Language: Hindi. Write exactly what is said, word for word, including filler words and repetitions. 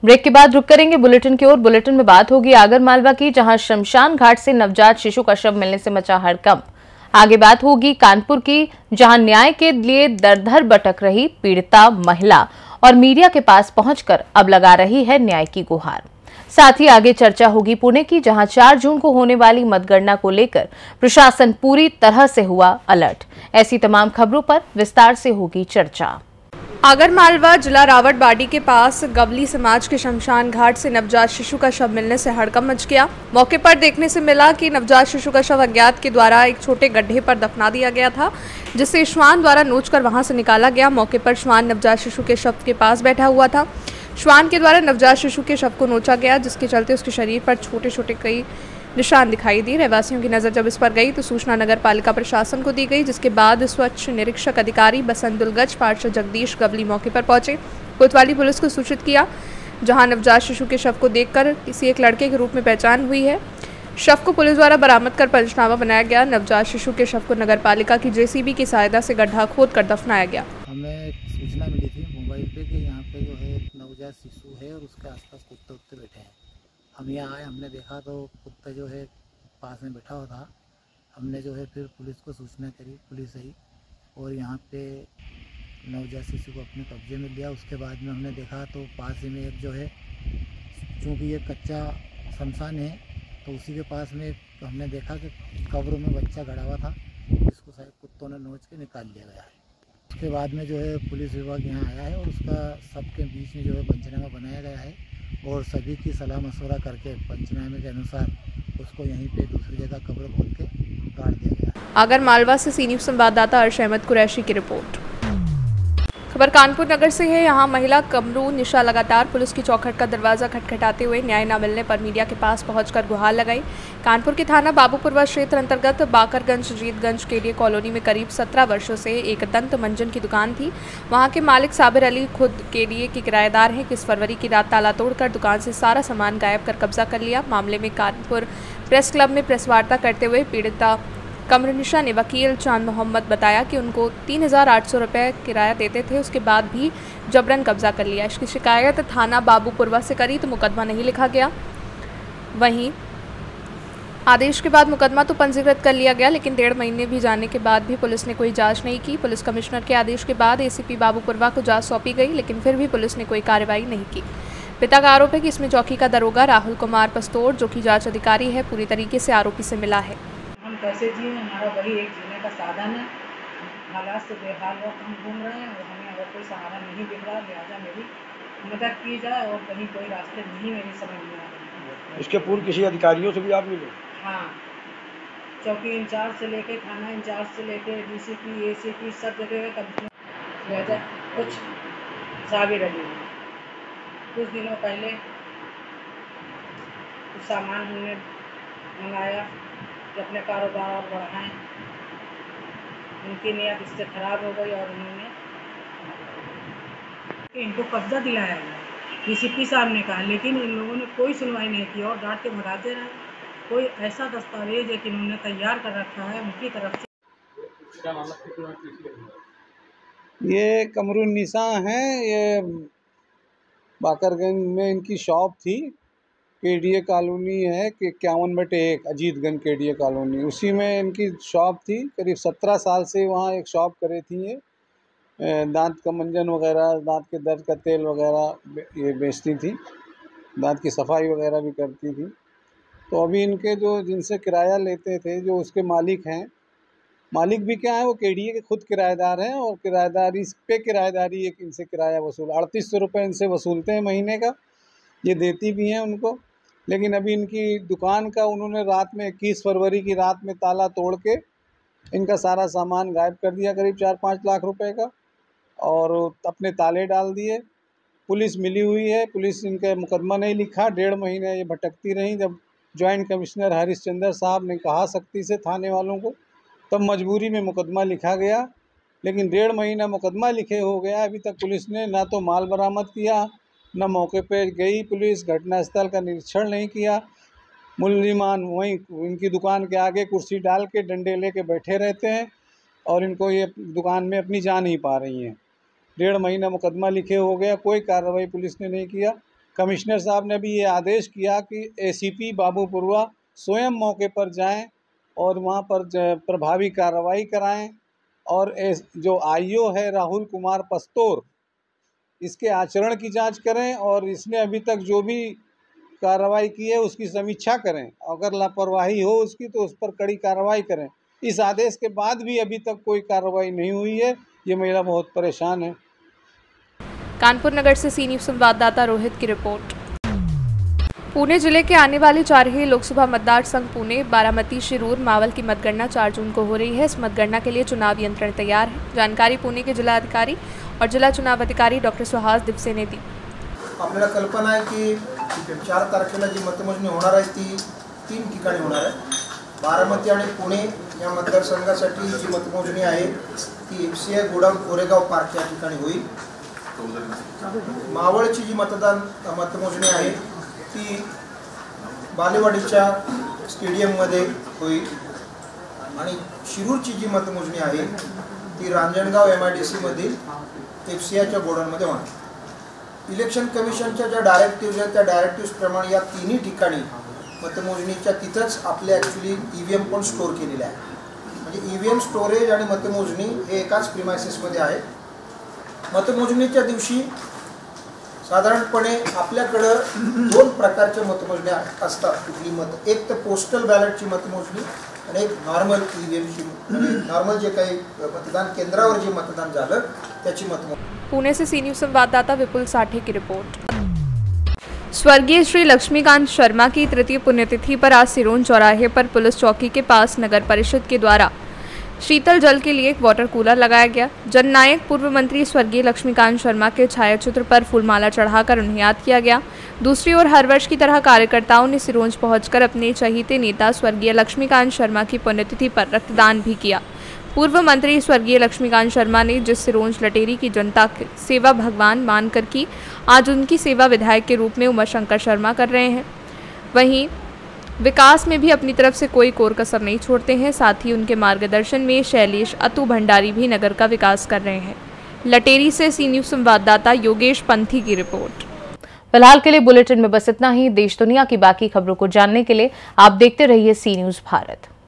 ब्रेक के बाद रुक करेंगे बुलेटिन की ओर। बुलेटिन में बात होगी आगरमालवा की, जहां शमशान घाट से नवजात शिशु का शव मिलने से मचा हड़कंप। आगे बात होगी कानपुर की, जहां न्याय के लिए दर-दर भटक रही पीड़िता महिला और मीडिया के पास पहुंचकर अब लगा रही है न्याय की गुहार। साथ ही आगे चर्चा होगी पुणे की, जहां चार जून को होने वाली मतगणना को लेकर प्रशासन पूरी तरह से हुआ अलर्ट। ऐसी तमाम खबरों पर विस्तार से होगी चर्चा। आगरमालवा जिला रावटबाड़ी के पास गवली समाज के शमशान घाट से नवजात शिशु का शव मिलने से हड़कंप मच गया। मौके पर देखने से मिला कि नवजात शिशु का शव अज्ञात के द्वारा एक छोटे गड्ढे पर दफना दिया गया था, जिसे श्वान द्वारा नोचकर वहां से निकाला गया। मौके पर श्वान नवजात शिशु के शव के पास बैठा हुआ था। श्वान के द्वारा नवजात शिशु के शव को नोचा गया, जिसके चलते उसके शरीर पर छोटे छोटे कई निशान दिखाई दिए। रहवासियों की नजर जब इस पर गई तो सूचना नगर पालिका प्रशासन को दी गई, जिसके बाद स्वच्छ निरीक्षक अधिकारी बसंत दुलगज, पार्षद जगदीश गवली मौके पर पहुंचे। कोतवाली पुलिस को सूचित किया, जहां नवजात शिशु के शव को देखकर किसी एक लड़के के रूप में पहचान हुई है। शव को पुलिस द्वारा बरामद कर पंचनामा बनाया गया। नवजात शिशु के शव को नगर पालिका की जेसीबी की सहायता से गड्ढा खोद कर दफनाया गया। हमें एक सूचना मिली थी मोबाइल पे कि यहाँ पे जो है नवजात शिशु है और उसके आसपास कुत्ते उत्ते बैठे हैं। हम यहाँ आए, हमने देखा तो कुत्ता जो है पास में बैठा हुआ था। हमने जो है फिर पुलिस को सूचना करी, पुलिस आई और यहाँ पे नवजात शिशु को अपने कब्जे में लिया। उसके बाद में हमने देखा तो पास ही में एक जो है, चूँकि ये कच्चा शमशान है तो उसी के पास में हमने देखा कि कब्र में बच्चा गड़ा हुआ था, जिसको शायद कुत्तों ने नोच के निकाल लिया गया है। उसके बाद में जो है पुलिस विभाग यहाँ आया है और उसका सबके बीच में जो है पंचनामा बनाया गया है और सभी की सलाह मशवरा करके पंचनामे के अनुसार उसको यहीं पे दूसरी जगह कब्र खोद के गाड़ दिया गया। आगरमालवा से सी न्यूज़ संवाददाता अर्श अहमद कुरैशी की रिपोर्ट। खबर कानपुर नगर से है। यहाँ महिला कमरू निशा लगातार पुलिस की चौखट का दरवाजा खटखटाते हुए न्याय न मिलने पर मीडिया के पास पहुंचकर गुहार लगाई। कानपुर के थाना बाबूपुरवा क्षेत्र अंतर्गत बाकरगंज जीतगंज केडिया कॉलोनी में करीब सत्रह वर्षों से एक दंत मंजन की दुकान थी। वहां के मालिक साबिर अली खुद केडिया के किराएदार हैं कि इस फरवरी की रात ताला तोड़कर दुकान से सारा सामान गायब कर कब्जा कर लिया। मामले में कानपुर प्रेस क्लब में प्रेस वार्ता करते हुए पीड़िता कमरुनिशा ने वकील चांद मोहम्मद बताया कि उनको तीन हज़ार आठ सौ रुपये किराया देते थे, उसके बाद भी जबरन कब्जा कर लिया। इसकी शिकायत थाना बाबूपुरवा से करी तो मुकदमा नहीं लिखा गया। वहीं आदेश के बाद मुकदमा तो पंजीकृत कर लिया गया, लेकिन डेढ़ महीने भी जाने के बाद भी पुलिस ने कोई जांच नहीं की। पुलिस कमिश्नर के आदेश के बाद एसीपी बाबूपुरवा को जांच सौंपी गई, लेकिन फिर भी पुलिस ने कोई कार्रवाई नहीं की। पिता का आरोप है कि इसमें चौकी का दरोगा राहुल कुमार पस्तोर, जो कि जाँच अधिकारी है, पूरी तरीके से आरोपी से मिला है। हम कैसे जिए, हमारा वही एक जीने का साधन है। हालात से बेहाल वक्त हम घूम रहे हैं और हमें अगर कोई सहारा नहीं दिख रहा, लिहाजा मेरी मदद की जाए और कहीं कोई रास्ते नहीं मेरी समझ में आ रही। इसके पूर्व किसी अधिकारियों से भी आप मिले? हाँ, चौकी इंचार्ज से लेके थाना इंचार्ज से लेके डीसीपी एसीपी सब जगह कभी कुछ साबिर अली कुछ दिनों पहले कुछ सामान हमने मंगाया कि अपने कारोबार और बढ़ाएं। उनकी नीयत इससे खराब हो गई और उन्होंने इनको कब्जा दिलाया है, डीसीपी साहब ने कहा, लेकिन इन लोगों ने कोई सुनवाई नहीं की और डांट के भगाते रहे। कोई ऐसा दस्तावेज है कि इन्होंने तैयार कर रखा है उनकी तरफ से। ये कमरुनिशा हैं, ये बाकरगंज में इनकी शॉप थी। केडिया कॉलोनी है कि इक्यावन बटे एक अजीतगंज केडिया कॉलोनी, उसी में इनकी शॉप थी। करीब सत्रह साल से वहाँ एक शॉप करे थी। ये दांत का मंजन वगैरह, दांत के दर्द का तेल वगैरह ये बेचती थी, दांत की सफाई वगैरह भी करती थी। तो अभी इनके जो जिनसे किराया लेते थे, जो उसके मालिक हैं, मालिक भी क्या है, वो केडिया के खुद किराएदार हैं और किराएदारी पे किराएदारी एक इनसे किराया वसूल अड़तीस सौ रुपये इनसे वसूलते हैं महीने का। ये देती भी हैं उनको, लेकिन अभी इनकी दुकान का उन्होंने रात में इक्कीस फरवरी की रात में ताला तोड़ के इनका सारा सामान गायब कर दिया, करीब चार पाँच लाख रुपए का, और अपने ताले डाल दिए। पुलिस मिली हुई है, पुलिस इनका मुकदमा नहीं लिखा। डेढ़ महीने ये भटकती रहीं। जब जॉइंट कमिश्नर हरीशचंद्र साहब ने कहा सख्ती से थाने वालों को, तब मजबूरी में मुकदमा लिखा गया, लेकिन डेढ़ महीना मुकदमा लिखे हो गया, अभी तक पुलिस ने ना तो माल बरामद किया, न मौके पर गई पुलिस, घटनास्थल का निरीक्षण नहीं किया। मुलजिमान वहीं इनकी दुकान के आगे कुर्सी डाल के डंडे लेके बैठे रहते हैं और इनको ये दुकान में अपनी जा नहीं पा रही हैं। डेढ़ महीना मुकदमा लिखे हो गया, कोई कार्रवाई पुलिस ने नहीं किया। कमिश्नर साहब ने भी ये आदेश किया कि एसीपी बाबू पुरवा स्वयं मौके पर जाएं और वहां पर प्रभावी कार्रवाई कराएं और जो आईओ है राहुल कुमार पस्तोर, इसके आचरण की जांच करें और इसने अभी तक जो भी कार्रवाई की है उसकी समीक्षा करें। अगर लापरवाही हो उसकी तो उस पर कड़ी कार्रवाई करें। इस आदेश के बाद भी अभी तक कोई कार्रवाई नहीं हुई है, ये महिला बहुत परेशान है। कानपुर नगर से सी न्यूज़ संवाददाता रोहित की रिपोर्ट। पुणे जिले के आने वाले चारही लोकसभा मतदार संघ पुणे, बारामती, शिरूर, मावल की मतगणना चार जून को हो रही है। इस मतगणना के लिए चुनाव यंत्रण तैयार है। जानकारी पुणे के जिला अधिकारी और जिला चुनाव अधिकारी डॉक्टर सुहास दिवसे ने दी। आपल्याला कल्पना आहे की चार तारखेला जी मतमोजणी होणार आहे ती तीन ठिकाणी होणार आहे। बारामती आणि पुणे या मतदारसंघासाठी जी मतमोजणी आहे ती एफसीआय गोडाऊन कोरेगाव पार्क या ठिकाणी होईल। मावळची जी मतदान मतमोजणी आहे ती बालेवाडीच्या स्टेडियममध्ये होईल आणि शिरूरची जी मतमोजणी आहे ती रांजणगाव एमआयडीसीमधील एफसीआयच्या गोडाऊनमध्ये होणार। इलेक्शन कमिशनच्या ज्या डायरेक्टिव्ज आहेत त्या डायरेक्टिव्स प्रमाणे या तिन्ही ठिकाणी मतमोजणीच्या तिथंच आपले ॲक्च्युली ईव्हीएम पण स्टोअर केलेले आहे। म्हणजे ईव्हीएम स्टोरेज आणि मतमोजणी हे एकाच प्रिमायसेसमध्ये आहे। मतमोजणीच्या दिवशी साधारणपणे आपल्याकडं दोन प्रकारच्या मतमोजण्या असतात कुठली मत, एक तर पोस्टल बॅलेटची मतमोजणी आणि एक नॉर्मल ईव्हीएमची, म्हणजे नॉर्मल जे काही मतदान केंद्रावर जे मतदान झालं त्याची मतमोजणी। पुणे से सी न्यूज़ संवाददाता विपुल साठे की रिपोर्ट। स्वर्गीय श्री लक्ष्मीकांत शर्मा की तृतीय पुण्यतिथि पर आज सिरोंज चौराहे पर पुलिस चौकी के पास नगर परिषद के द्वारा शीतल जल के लिए एक वाटर कूलर लगाया गया। जननायक पूर्व मंत्री स्वर्गीय लक्ष्मीकांत शर्मा के छायाचित्र पर फूलमाला चढ़ाकर उन्हें याद किया गया। दूसरी ओर हर वर्ष की तरह कार्यकर्ताओं ने सिरोंज पहुंचकर अपने चहीते नेता स्वर्गीय लक्ष्मीकांत शर्मा की पुण्यतिथि पर रक्तदान भी किया। पूर्व मंत्री स्वर्गीय लक्ष्मीकांत शर्मा ने जिस सिरोंज लटेरी की जनता की सेवा भगवान मानकर की, आज उनकी सेवा विधायक के रूप में उमाशंकर शर्मा कर रहे हैं। वहीं विकास में भी अपनी तरफ से कोई कोर कसर नहीं छोड़ते हैं। साथ ही उनके मार्गदर्शन में शैलेश अतु भंडारी भी नगर का विकास कर रहे हैं। लटेरी से सी न्यूज़ संवाददाता योगेश पंथी की रिपोर्ट। फिलहाल के लिए बुलेटिन में बस इतना ही। देश दुनिया की बाकी खबरों को जानने के लिए आप देखते रहिए सी न्यूज़ भारत।